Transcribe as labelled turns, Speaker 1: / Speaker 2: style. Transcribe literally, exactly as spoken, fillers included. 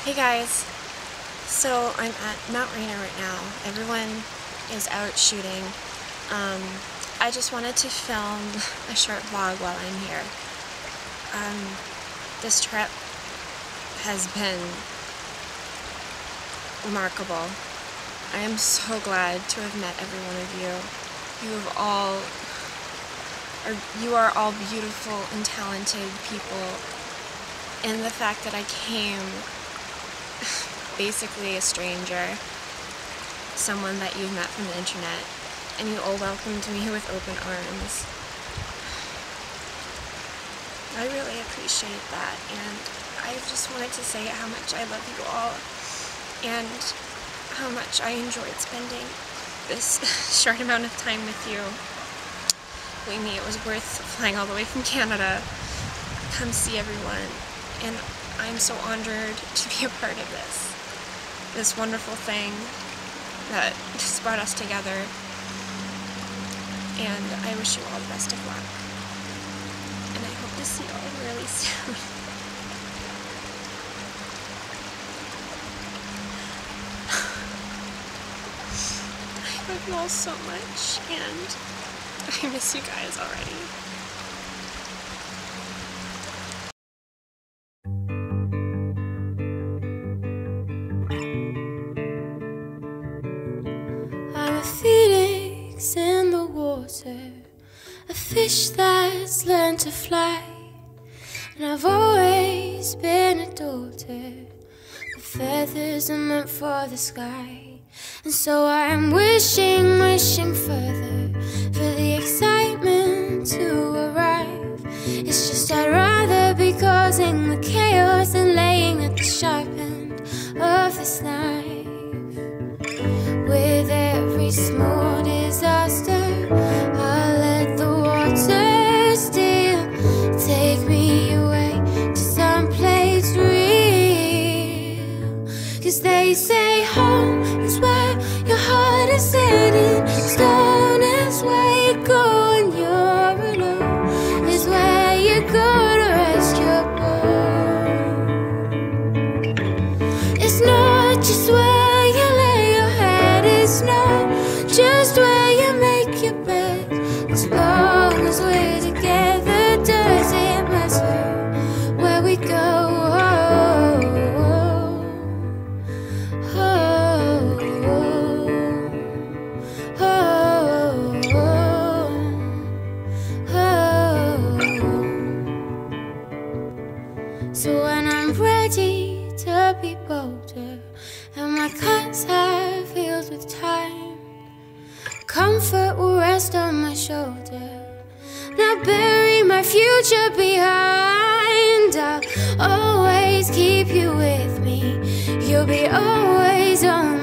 Speaker 1: Hey guys, so I'm at Mount Rainier right now. Everyone is out shooting. Um, I just wanted to film a short vlog while I'm here. Um, this trip has been remarkable. I am so glad to have met every one of you. You have all, or you are all beautiful and talented people. And the fact that I came basically a stranger, someone that you've met from the internet, and you all welcomed me with open arms. I really appreciate that, and I just wanted to say how much I love you all, and how much I enjoyed spending this short amount of time with you. Believe me, it was worth flying all the way from Canada. Come see everyone, and I'm so honored to be a part of this. This wonderful thing that just brought us together, and I wish you all the best of luck, and I hope to see you all really soon. I love you all so much, and I miss you guys already.
Speaker 2: I'm a phoenix in the water, a fish that's learned to fly, and I've always been a daughter. The feathers are meant for the sky, and so I'm wishing, wishing further for the excitement to arrive. It's just I'd rather be causing the chaos than laying at the sharp end of this knife. With every small disaster, I'll let the water still take me away to some place real. Cause they say home is where your heart is sitting, stone is where you go when you're alone, is where you go to rest your bones. It's not just where it's not just where you make your bed. As long as we're together, does it matter where we go? Oh, oh, oh, oh, oh. So when I'm ready to be bolder, and my cuts have healed with time, comfort will rest on my shoulder, and I'll bury my future behind. I'll always keep you with me, you'll be always on